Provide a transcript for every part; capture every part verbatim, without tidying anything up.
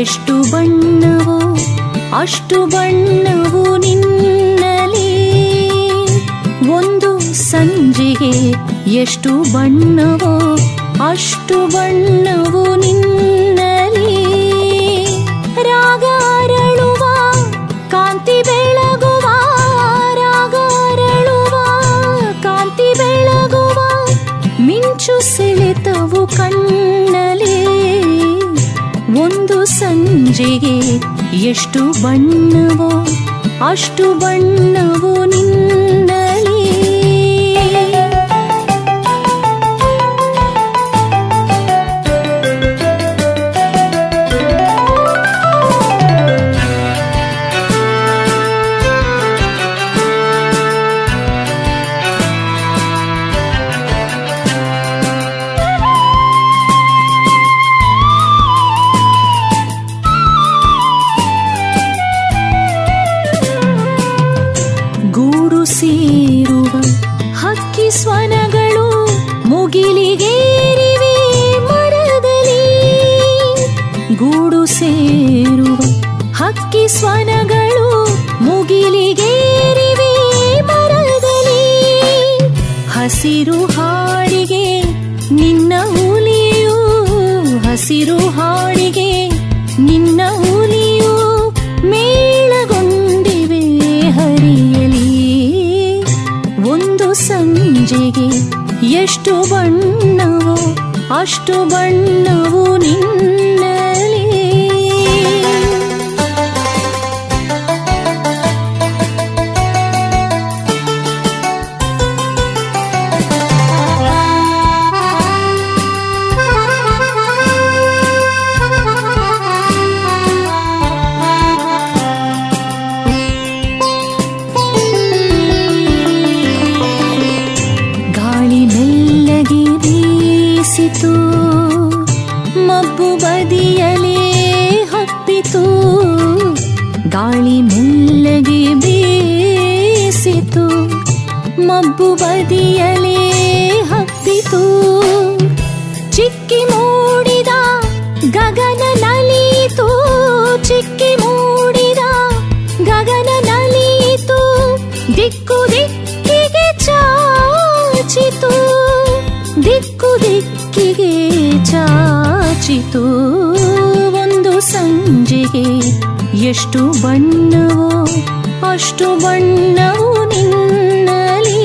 ಎಷ್ಟು ಬಣ್ಣವೋ ಅಷ್ಟು ಬಣ್ಣವು ನಿನ್ನಲಿ. ಒಂದು ಸಂಜೆಗೆ ಎಷ್ಟು ಬಣ್ಣವೋ ಅಷ್ಟು ಬಣ್ಣವು ನಿನ್ನಲಿ. ರಾಗ ಅರಳುವ ಕಾಂತಿ ಬೆಳಗುವ, ರಾಗ ಅರಳುವ ಕಾಂತಿ ಬೆಳಗುವ, ಮಿಂಚು ಸೆಳೆತವು ಕಣ್ಣಲಿ. ಒಂದು ಸಂಜೆಗೆ ಎಷ್ಟು ಬಣ್ಣವೋ ಅಷ್ಟು ಬಣ್ಣವು ನಿನ್ನಲಿ. ಸೇರುವ ಹಕ್ಕಿ ಸ್ವನಗಳು ಮುಗಿಲಿಗೇರಿವೆ ಮರದಲ್ಲಿ. ಗೂಡು ಸೇರುವ ಹಕ್ಕಿ ಸ್ವನಗಳು ಮುಗಿಲಿಗೇರಿವೆ ಮರದಲ್ಲಿ. ಹಸಿರು ಹಾಡಿಗೆ ನಿನ್ನ ಹುಲಿಯು, ಹಸಿರು ಹಾಡಿಗೆ ನಿನ್ನ ಹುಲಿಯು ಮೇಳಗೊಂಡಿವೆ ಹರಿಯಲಿ. ಒಂದು ಸಂಜೆಗೆ ಎಷ್ಟು ಬಣ್ಣವೋ ಅಷ್ಟು ಬಣ್ಣವು ನಿನ್ನಲಿ. ಮಬ್ಬು ಬದಿಯಲೇ ಹಬ್ಬಿತು, ಗಾಳಿ ಮೆಲ್ಲಗೆ ಬೀಸಿತು. ಮಬ್ಬು ಬದಿಯಲೇ ಹಬ್ಬಿತು, ಚಿಕ್ಕಿ ಮೂಡಿದ ಗಗನ ನಲಿಯಿತು, ಚಿಕ್ಕಿ ಮೂಡಿದ ಗಗನ ನಲಿಯಿತು. ದಿಕ್ಕು ದಿಕ್ಕಿಗೆ ಚಾಚಿತು, ದಿಕ್ಕು ದಿಕ್ಕಿಗೆ ಚಾಚಿತು. ಒಂದು ಸಂಜೆಗೆ ಎಷ್ಟು ಬಣ್ಣವೋ ಅಷ್ಟು ಬಣ್ಣವು ನಿನ್ನಲಿ.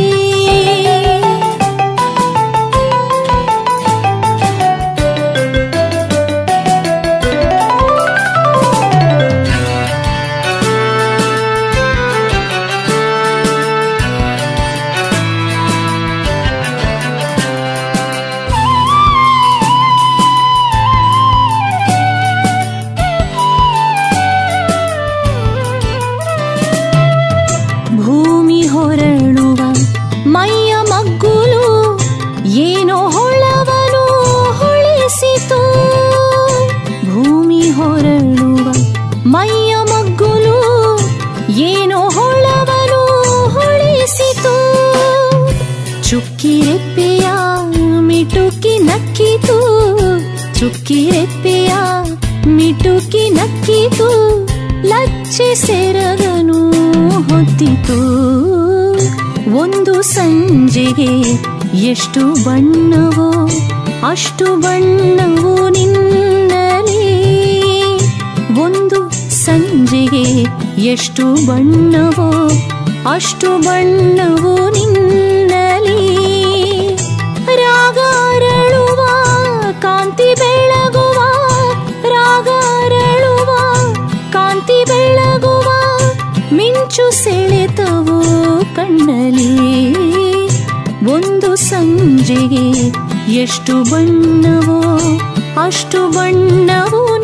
ಹೊರಳುವ ಮೈಯ ಮಗ್ಗುಲು ಏನೋ ಹೊಳವನು ಹೊಳಿಸಿತು. ಭೂಮಿ ಹೊರಳುವ ಮೈಯ ಮಗ್ಗುಲು ಏನೋ ಹೊಳವನು ಹೊಳಿಸಿತು. ಚುಕ್ಕಿ ರೆಪ್ಪೆಯ ಮಿಟುಕಿ ನಕ್ಕಿತು, ಚುಕ್ಕಿ ರೆಪ್ಪೆಯ ಮಿಟುಕಿ ನಕ್ಕಿತು. ಲಚ್ಚೆ ಸೆರಗನು ಹೊತ್ತಿತು. ಒಂದು ಸಂಜೆಗೆ ಎಷ್ಟು ಬಣ್ಣವೋ ಅಷ್ಟು ಬಣ್ಣವು ನಿನ್ನಲಿ. ಒಂದು ಸಂಜೆಗೆ ಎಷ್ಟು ಬಣ್ಣವೋ ಅಷ್ಟು ಬಣ್ಣವು ನಿನ್ನಲಿ. ರಾಗ ಅರಳುವ ಕಾಂತಿ ಬೆಳಗುವ, ರಾಗ ಅರಳುವ ಕಾಂತಿ ಬೆಳಗುವ, ಮಿಂಚು ಸೆಳೆತವು ಕಣ್ಣಲಿ. ಒಂದು ಸಂಜೆಗೆ ಎಷ್ಟು ಬಣ್ಣವೋ ಅಷ್ಟು ಬಣ್ಣವು